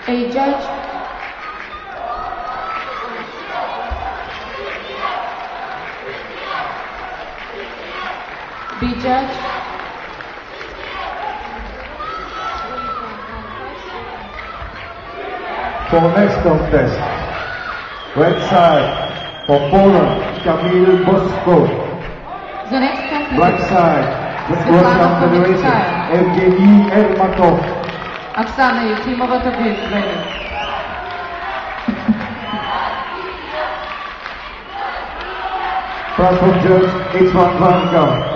A judge. B judge. For next contest, red side, for Poland, Kamil Bosko. The next contest. Black side, the Russian Federation, Evgeny Ermatov. Оксана Ефимова, Тобой Украина. Platform judge, Isvan Vanka.